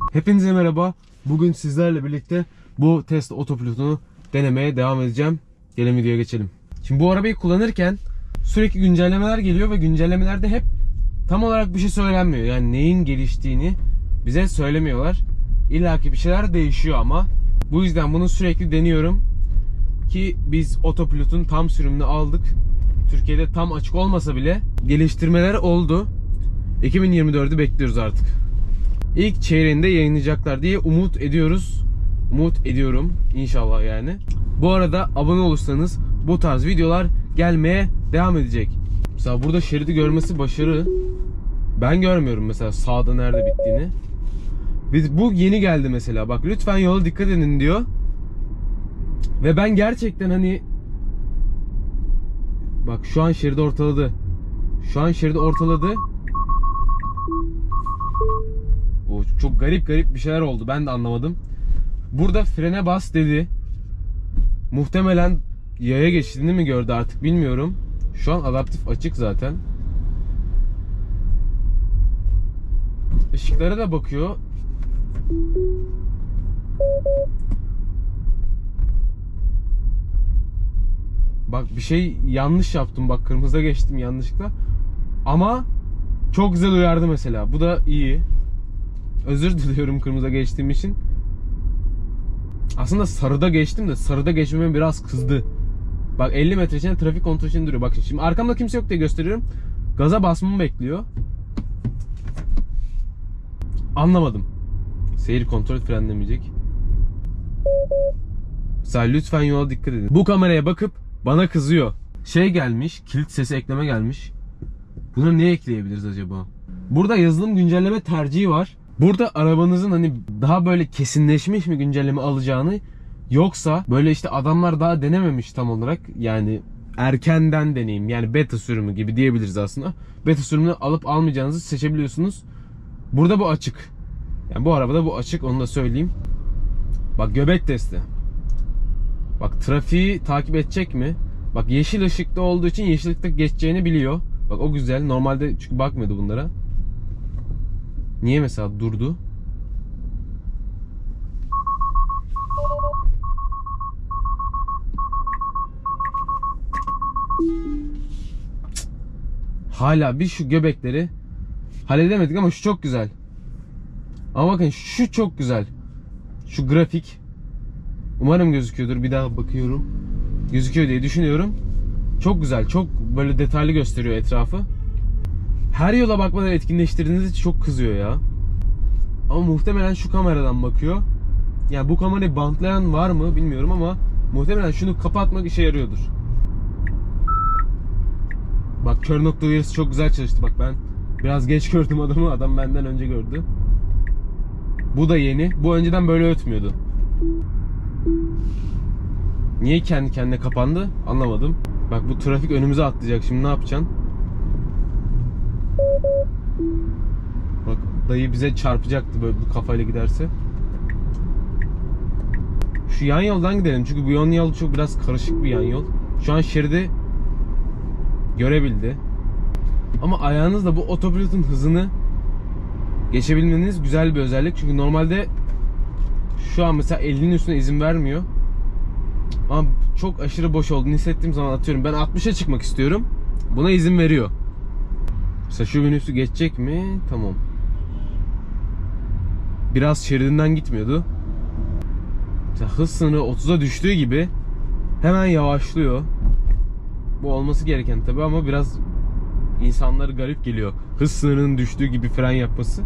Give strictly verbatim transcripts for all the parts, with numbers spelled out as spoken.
Hepinize merhaba. Bugün sizlerle birlikte bu Tesla otopilotunu denemeye devam edeceğim. Gelin videoya geçelim. Şimdi bu arabayı kullanırken sürekli güncellemeler geliyor ve güncellemelerde hep tam olarak bir şey söylenmiyor. Yani neyin geliştiğini bize söylemiyorlar. İlla ki bir şeyler değişiyor ama bu yüzden bunu sürekli deniyorum ki biz otopilotun tam sürümünü aldık. Türkiye'de tam açık olmasa bile geliştirmeler oldu. iki bin yirmi dördü bekliyoruz artık. İlk çeyreğinde yayınlayacaklar diye umut ediyoruz. Umut ediyorum inşallah yani. Bu arada abone olursanız bu tarz videolar gelmeye devam edecek. Mesela burada şeridi görmesi başarı. Ben görmüyorum mesela sağda nerede bittiğini. Biz, bu yeni geldi mesela. Bak lütfen yola dikkat edin diyor. Ve ben gerçekten hani bak şu an şeridi ortaladı. Şu an şeridi ortaladı. O çok garip garip bir şeyler oldu. Ben de anlamadım. Burada frene bas dedi. Muhtemelen yaya geçtiğini mi gördü artık bilmiyorum. Şu an adaptif açık zaten. Işıklara da bakıyor. Bak bir şey yanlış yaptım. Bak kırmızıda geçtim yanlışlıkla. Ama çok güzel uyardı mesela. Bu da iyi. Özür diliyorum kırmızıda geçtiğim için. Aslında sarıda geçtim de sarıda geçmeme biraz kızdı. Bak elli metre içinde trafik kontrol için duruyor. Bak şimdi arkamda kimse yok diye gösteriyorum. Gaza basmamı bekliyor. Anlamadım. Seyir kontrol frenlemeyecek. Mesela lütfen yola dikkat edin. Bu kameraya bakıp bana kızıyor. Şey gelmiş, kilit sesi ekleme gelmiş. Buna ne ekleyebiliriz acaba? Burada yazılım güncelleme tercihi var. Burada arabanızın hani daha böyle kesinleşmiş mi güncelleme alacağını, yoksa böyle işte adamlar daha denememiş tam olarak, yani erkenden deneyim, yani beta sürümü gibi diyebiliriz aslında. Beta sürümünü alıp almayacağınızı seçebiliyorsunuz. Burada bu açık. Yani bu arabada bu açık, onu da söyleyeyim. Bak göbek testi. Bak trafiği takip edecek mi? Bak yeşil ışıkta olduğu için yeşil ışıkta geçeceğini biliyor. Bak o güzel. Normalde çünkü bakmıyordu bunlara. Niye mesela durdu? Hala bir şu göbekleri halledemedik ama şu çok güzel. Ama bakın şu çok güzel. Şu grafik. Umarım gözüküyordur. Bir daha bakıyorum. Gözüküyor diye düşünüyorum. Çok güzel. Çok böyle detaylı gösteriyor etrafı. Her yola bakmadan etkinleştirdiğiniz için çok kızıyor ya. Ama muhtemelen şu kameradan bakıyor. Yani bu kamerayı bantlayan var mı bilmiyorum ama muhtemelen şunu kapatmak işe yarıyordur. Bak kör nokta uyarısı çok güzel çalıştı. Bak ben biraz geç gördüm adamı. Adam benden önce gördü. Bu da yeni. Bu önceden böyle ötmüyordu. Niye kendi kendine kapandı? Anlamadım. Bak bu trafik önümüze atlayacak. Şimdi ne yapacaksın? Bak dayı bize çarpacaktı böyle bu kafayla giderse. Şu yan yoldan gidelim. Çünkü bu yan yol çok biraz karışık bir yan yol. Şu an şeridi görebildi. Ama ayağınızla bu otopilotun hızını geçebilmeniz güzel bir özellik. Çünkü normalde şu an mesela ellinin üstüne izin vermiyor. Ama çok aşırı boş olduğunu hissettiğim zaman atıyorum. Ben altmışa çıkmak istiyorum. Buna izin veriyor. Mesela şu minibüsü geçecek mi? Tamam. Biraz şeridinden gitmiyordu. Mesela hız sınırı otuza düştüğü gibi hemen yavaşlıyor. Bu olması gereken tabi ama biraz insanlara garip geliyor. Hız sınırının düştüğü gibi fren yapması.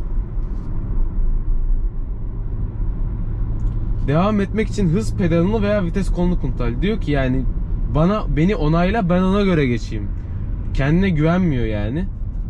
Devam etmek için hız pedalını veya vites kolunu kontrol. Diyor ki yani bana beni onayla, ben ona göre geçeyim. Kendine güvenmiyor yani.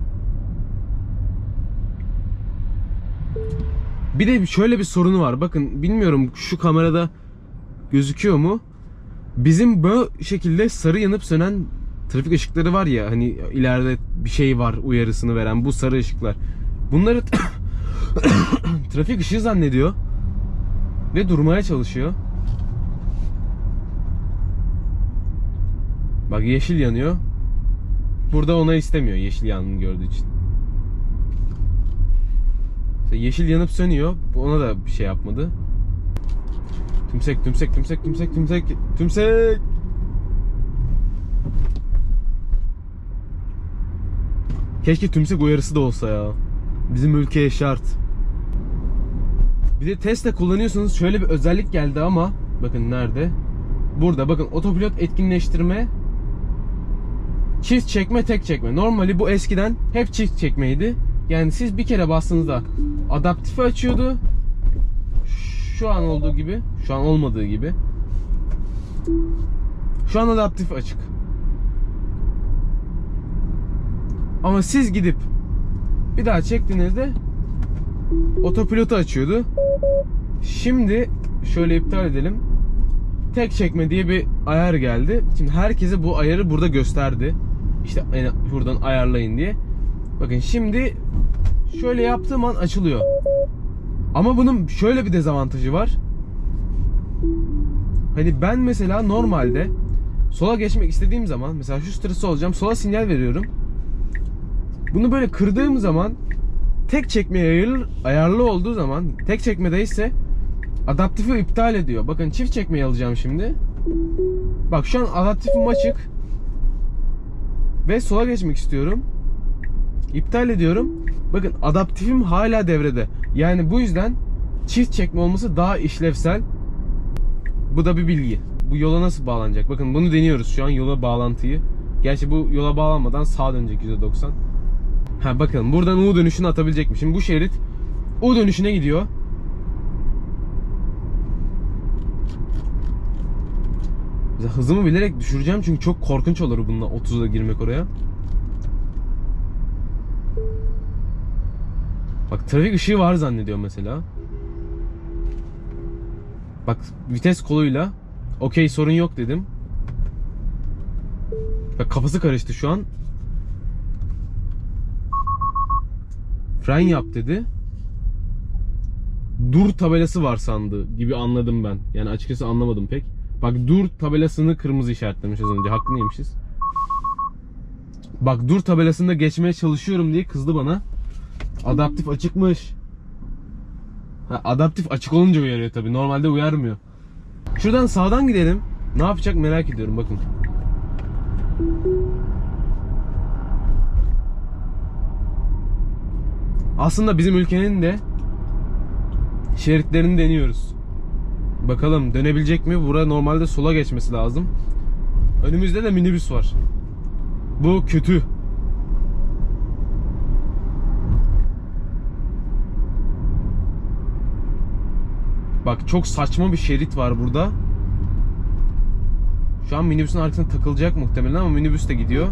Bir de şöyle bir sorunu var. Bakın bilmiyorum şu kamerada gözüküyor mu? Bizim böyle şekilde sarı yanıp sönen trafik ışıkları var ya, hani ileride bir şey var uyarısını veren bu sarı ışıklar. Bunları trafik ışığı zannediyor ve durmaya çalışıyor. Bak yeşil yanıyor. Burada ona istemiyor yeşil yandığını gördüğü için. Yeşil yanıp sönüyor. Ona da bir şey yapmadı. Tümsek, tümsek, tümsek, tümsek, tümsek, tümsek. Keşke tümsek uyarısı da olsa ya. Bizim ülkeye şart. Bir de Tesla kullanıyorsanız şöyle bir özellik geldi ama bakın nerede? Burada bakın, otopilot etkinleştirme, çift çekme, tek çekme. Normali bu eskiden hep çift çekmeydi. Yani siz bir kere bastığınızda adaptifi açıyordu. Şu an olduğu gibi, şu an olmadığı gibi. Şu an adaptif açık. Ama siz gidip bir daha çektiğinizde otopilotu açıyordu. Şimdi şöyle iptal edelim. Tek çekme diye bir ayar geldi. Şimdi herkese bu ayarı burada gösterdi. İşte buradan ayarlayın diye. Bakın şimdi şöyle yaptığım an açılıyor. Ama bunun şöyle bir dezavantajı var. Hani ben mesela normalde sola geçmek istediğim zaman, mesela şu stresi olacağım, sola sinyal veriyorum. Bunu böyle kırdığım zaman tek çekmeye ayarlı, ayarlı olduğu zaman, tek çekmede ise adaptifi iptal ediyor. Bakın çift çekmeyi alacağım şimdi. Bak şu an adaptifim açık. Ve sola geçmek istiyorum. İptal ediyorum. Bakın adaptifim hala devrede. Yani bu yüzden çift çekme olması daha işlevsel. Bu da bir bilgi. Bu yola nasıl bağlanacak? Bakın bunu deniyoruz şu an, yola bağlantıyı. Gerçi bu yola bağlanmadan sağa dönecek yüzde doksan. Ha bakın buradan U dönüşünü atabilecek mi? Şimdi bu şerit U dönüşüne gidiyor. Hızımı bilerek düşüreceğim çünkü çok korkunç olur bununla otuzda girmek oraya. Bak trafik ışığı var zannediyor mesela. Bak vites koluyla okey sorun yok dedim. Bak kafası karıştı şu an. Fren yap dedi. Dur tabelası var sandı gibi anladım ben. Yani açıkçası anlamadım pek. Bak dur tabelasını kırmızı işaretlemiş az önce. Haklıymışız. Bak dur tabelasında geçmeye çalışıyorum diye kızdı bana. Adaptif açıkmış. Ha, adaptif açık olunca uyarıyor tabi. Normalde uyarmıyor. Şuradan sağdan gidelim. Ne yapacak merak ediyorum bakın. Aslında bizim ülkenin de şeritlerini deniyoruz. Bakalım dönebilecek mi? Buraya normalde sola geçmesi lazım. Önümüzde de minibüs var. Bu kötü. Bak çok saçma bir şerit var burada. Şu an minibüsün arkasına takılacak muhtemelen ama minibüs de gidiyor.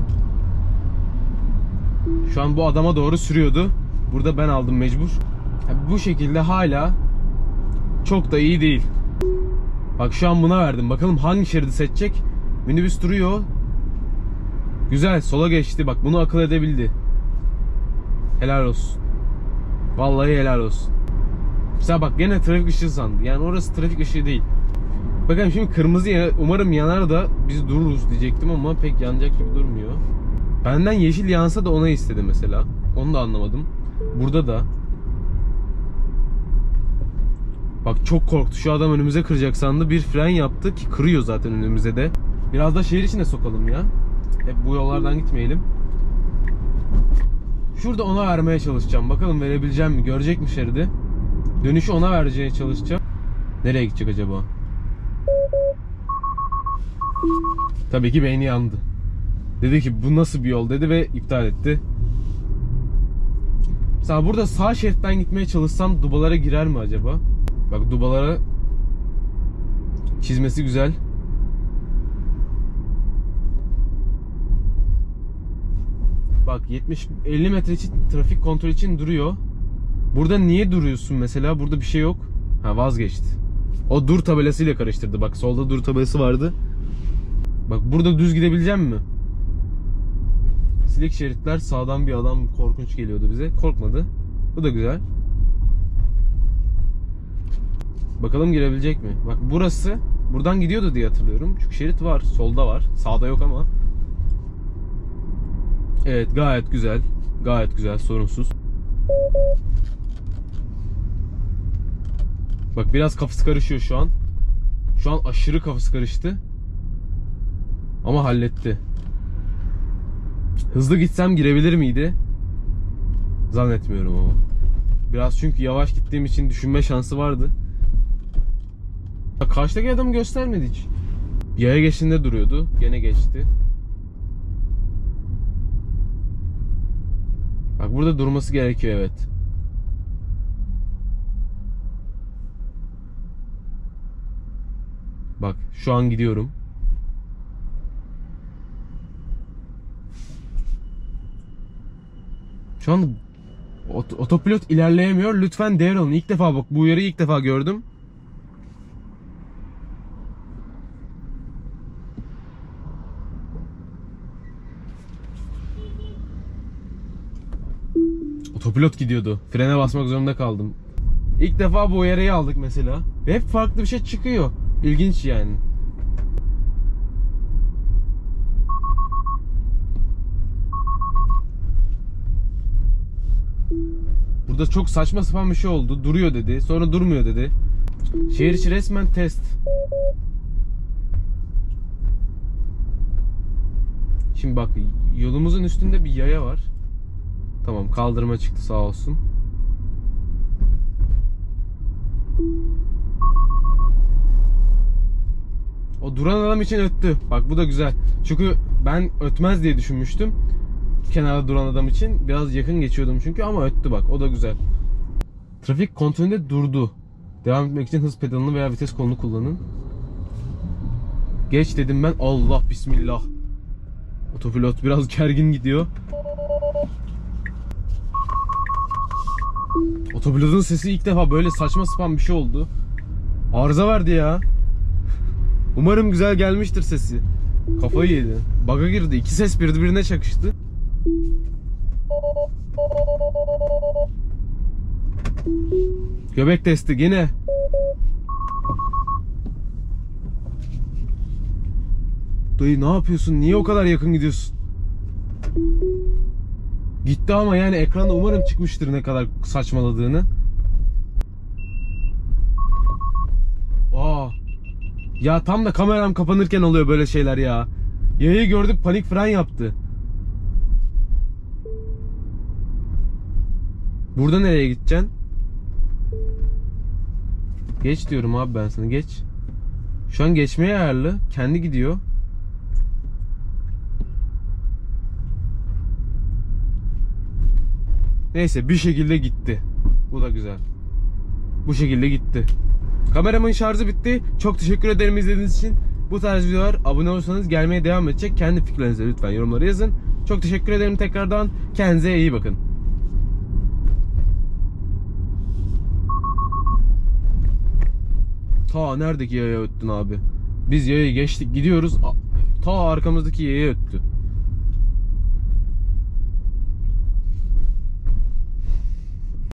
Şu an bu adama doğru sürüyordu. Burada ben aldım mecbur. Bu şekilde hala çok da iyi değil. Bak şu an buna verdim. Bakalım hangi şeridi seçecek. Minibüs duruyor. Güzel sola geçti. Bak bunu akıl edebildi. Helal olsun. Vallahi helal olsun. Mesela bak gene trafik ışığı sandı. Yani orası trafik ışığı değil. Bakın şimdi kırmızı ya, umarım yanar da biz dururuz diyecektim ama pek yanacak gibi durmuyor. Benden yeşil yansa da ona istedi mesela. Onu da anlamadım. Burada da. Bak çok korktu. Şu adam önümüze kıracak sandı. Bir fren yaptı ki kırıyor zaten önümüze de. Biraz da şehir içine sokalım ya. Hep bu yollardan gitmeyelim. Şurada ona vermeye çalışacağım. Bakalım verebileceğim mi? Görecek mi şeridi? Dönüşü ona vermeye çalışacağım. Nereye gidecek acaba? Tabii ki beyni yandı. Dedi ki bu nasıl bir yol dedi ve iptal etti. Mesela burada sağ şeritten gitmeye çalışsam dubalara girer mi acaba? Bak dubalara çizmesi güzel. Bak yetmiş elli metre için trafik kontrol için duruyor. Burada niye duruyorsun mesela? Burada bir şey yok. Ha vazgeçti. O dur tabelasıyla karıştırdı. Bak solda dur tabelası vardı. Bak burada düz gidebileceğim mi? Silik şeritler, sağdan bir adam korkunç geliyordu bize. Korkmadı. Bu da güzel. Bakalım girebilecek mi? Bak burası buradan gidiyordu diye hatırlıyorum. Çünkü şerit var. Solda var. Sağda yok ama. Evet gayet güzel. Gayet güzel. Sorunsuz. Bak biraz kafası karışıyor şu an. Şu an aşırı kafası karıştı. Ama halletti. Hızlı gitsem girebilir miydi? Zannetmiyorum ama. Biraz çünkü yavaş gittiğim için düşünme şansı vardı. Bak karşıdaki adamı göstermedi hiç. Yaya geçtiğinde duruyordu. Gene geçti. Bak burada durması gerekiyor, evet. Bak şu an gidiyorum. Şu an ot otopilot ilerleyemiyor. Lütfen devralın. İlk defa bak bu uyarıyı ilk defa gördüm. Otopilot gidiyordu. Frene basmak zorunda kaldım. İlk defa bu uyarıyı aldık mesela. Ve hep farklı bir şey çıkıyor. İlginç yani. Burada çok saçma sapan bir şey oldu. Duruyor dedi. Sonra durmuyor dedi. Şehir içi resmen test. Şimdi bak yolumuzun üstünde bir yaya var. Tamam, kaldırıma çıktı sağ olsun. O duran adam için öttü. Bak bu da güzel. Çünkü ben ötmez diye düşünmüştüm. Kenarda duran adam için. Biraz yakın geçiyordum çünkü ama öttü bak. O da güzel. Trafik kontrolünde durdu. Devam etmek için hız pedalını veya vites kolunu kullanın. Geç dedim ben. Allah bismillah. Otopilot biraz gergin gidiyor. Otopilotun sesi ilk defa böyle saçma sapan bir şey oldu. Arıza verdi ya. Umarım güzel gelmiştir sesi. Kafayı yedi. Bug'a girdi. İki ses birbirine çakıştı. Göbek testi yine. Dayı ne yapıyorsun? Niye o kadar yakın gidiyorsun? Gitti ama yani ekranda umarım çıkmıştır ne kadar saçmaladığını. Aa. Ya tam da kameram kapanırken oluyor böyle şeyler ya. Yayayı gördük, panik fren yaptı. Burada nereye gideceksin? Geç diyorum abi ben sana, geç. Şu an geçmeye ayarlı. Kendi gidiyor. Neyse bir şekilde gitti. Bu da güzel. Bu şekilde gitti. Kameramın şarjı bitti. Çok teşekkür ederim izlediğiniz için. Bu tarz videolar abone olursanız gelmeye devam edecek. Kendi fikirlerinizi lütfen yorumlara yazın. Çok teşekkür ederim tekrardan. Kendinize iyi bakın. Ta neredeki yaya öttün abi? Biz yayayı geçtik gidiyoruz. Ta arkamızdaki yaya öttü.